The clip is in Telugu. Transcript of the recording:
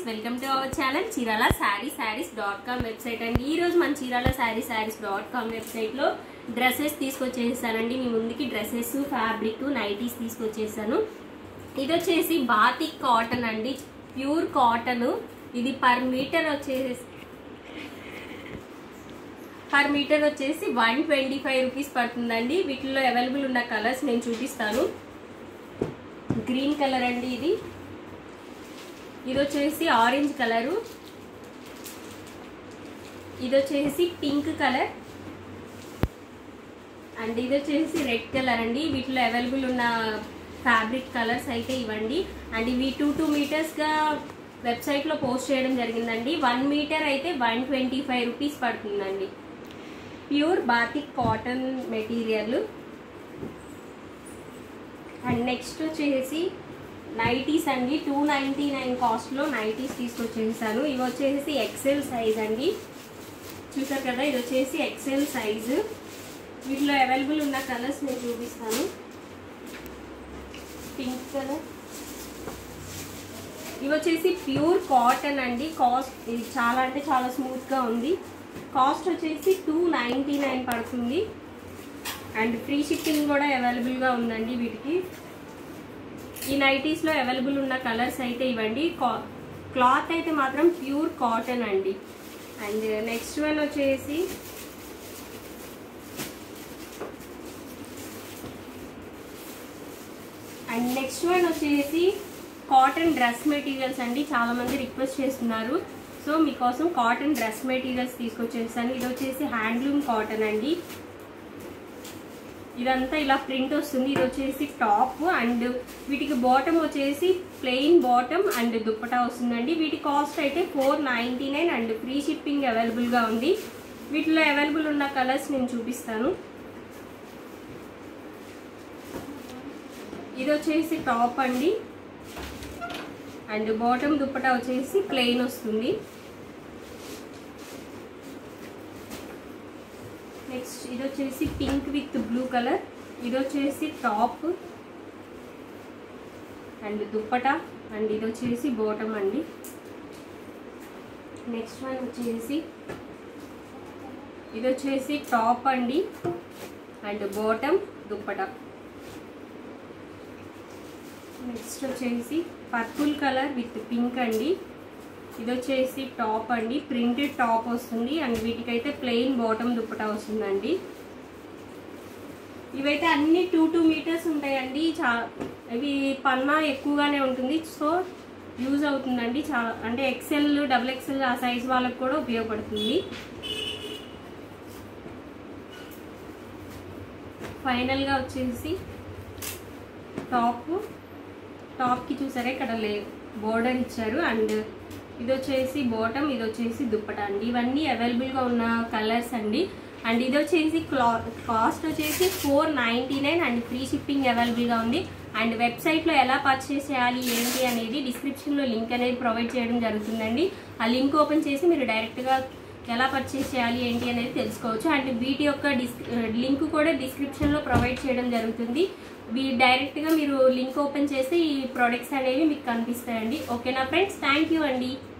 Welcome to our channel Chirala sarees.com website అండి. ఈ రోజు మన చీరాల sarees.com వెబ్సైట్ లో డ్రెస్సెస్ తీసుకొచ్చేసానండి. మీ ముందుకి డ్రెస్సెస్, ఫ్యాబ్రిక్, నైటీస్ తీసుకొచ్చేసాను. ఇది వచ్చేసి బాతిక్ కాటన్ అండి, ప్యూర్ కాటన్. ఇది పర్ మీటర్ వచ్చేసి 125 రూపీస్ పడుతుందండి. వీటిలో అవైలబుల్ ఉన్న కలర్స్ నేను చూపిస్తాను. గ్రీన్ కలర్ అండి, ఇది వచ్చేసి ఆరెంజ్ కలరు, ఇది వచ్చేసి పింక్ కలర్ అండ్ ఇది వచ్చేసి రెడ్ కలర్ అండి. వీటిలో అవైలబుల్ ఉన్న ఫ్యాబ్రిక్ కలర్స్ అయితే ఇవ్వండి. అండ్ ఇవి 2 మీటర్స్గా వెబ్సైట్లో పోస్ట్ చేయడం జరిగిందండి. 1 మీటర్ అయితే 125 రూపీస్ పడుతుందండి. Pure batik cotton material. And next వచ్చేసి నైటీస్ అండి. 299 కాస్ట్లో నైటీస్ తీసుకొచ్చేసాను. ఇవి వచ్చేసి ఎక్సెల్ సైజ్ అండి, చూసారు కదా. ఇది వచ్చేసి ఎక్సెల్ సైజు. వీటిలో అవైలబుల్ ఉన్న కలర్స్ నేను చూపిస్తాను. పింక్ కలర్, ఇవి వచ్చేసి ప్యూర్ కాటన్ అండి. కాస్ట్ ఇది చాలా అంటే చాలా స్మూత్గా ఉంది. కాస్ట్ వచ్చేసి 299 పడుతుంది. అండ్ ఫ్రీ షిప్పింగ్ కూడా అవైలబుల్గా ఉందండి వీటికి. ఈ నైటీస్లో అవైలబుల్ ఉన్న కలర్స్ అయితే ఇవ్వండి. క్లాత్ అయితే మాత్రం ప్యూర్ కాటన్ అండి. అండ్ నెక్స్ట్ వన్ వచ్చేసి కాటన్ డ్రెస్ మెటీరియల్స్ అండి. చాలామంది రిక్వెస్ట్ చేస్తున్నారు, సో మీకోసం కాటన్ డ్రెస్ మెటీరియల్స్ తీసుకొచ్చేసాను. ఇది వచ్చేసి హ్యాండ్లూమ్ కాటన్ అండి. ఇదంతా ఇలా ప్రింట్ వస్తుంది. ఇది వచ్చేసి టాప్ అండ్ వీటికి బాటమ్ వచ్చేసి ప్లెయిన్ బాటమ్ అండ్ దుప్పటా వస్తుందండి. వీటి కాస్ట్ అయితే 499 అండ్ ఫ్రీ షిప్పింగ్ అవైలబుల్గా ఉంది. వీటిలో అవైలబుల్ ఉన్న కలర్స్ నేను చూపిస్తాను. ఇది వచ్చేసి టాప్ అండి అండ్ బాటమ్ దుప్పటా వచ్చేసి ప్లెయిన్ వస్తుంది. నెక్స్ట్ ఇది వచ్చేసి పింక్ విత్ బ్లూ కలర్. ఇది వచ్చేసి టాప్ అండ్ దుప్పటా అండ్ ఇది వచ్చేసి బాటమ్ అండి. నెక్స్ట్ వన్ వచ్చేసి ఇది వచ్చేసి టాప్ అండి అండ్ బాటమ్ దుప్పటా. నెక్స్ట్ వచ్చేసి పర్పుల్ కలర్ విత్ పింక్ అండి. ఇది వచ్చేసి టాప్ అండి, ప్రింటెడ్ టాప్ వస్తుంది అండ్ వీటికైతే ప్లెయిన్ బాటమ్ దుప్పటా వస్తుందండి. ఇవైతే అన్ని 2 మీటర్స్ ఉంటాయండి. ఇవి పన్నా ఎక్కువగానే ఉంటుంది, సో యూజ్ అవుతుందండి. చాలా అంటే ఎక్సెల్, డబుల్ ఎక్సెల్ ఆ సైజ్ వాళ్ళకి కూడా ఉపయోగపడుతుంది. ఫైనల్గా వచ్చేసి టాప్కి చూసారా ఇక్కడ బోర్డర్ ఇచ్చారు అండ్ ఇది వచ్చేసి బాటమ్, ఇది వచ్చేసి దుప్పటా అండి. ఇవన్నీ అవైలబుల్గా ఉన్న కలర్స్ అండి. అండ్ ఇది వచ్చేసి కాస్ట్ వచ్చేసి 499 అండ్ ఫ్రీ షిప్పింగ్ అవైలబుల్గా ఉంది. అండ్ వెబ్సైట్లో ఎలా పర్చేస్ చేయాలి ఏంటి అనేది డిస్క్రిప్షన్లో లింక్ అనేది ప్రొవైడ్ చేయడం జరుగుతుందండి. ఆ లింక్ ఓపెన్ చేసి మీరు డైరెక్ట్గా ఎలా పర్చేస్ చేయాలి ఏంటి అనేది తెలుసుకోవచ్చు. అండ్ వీటి యొక్క లింక్ కూడా డిస్క్రిప్షన్లో ప్రొవైడ్ చేయడం జరుగుతుంది. డైరెక్ట్గా మీరు లింక్ ఓపెన్ చేసి ఈ ప్రొడక్ట్స్ అనేవి మీకు కనిపిస్తాయండి. ఓకేనా ఫ్రెండ్స్, థ్యాంక్ యూ అండి.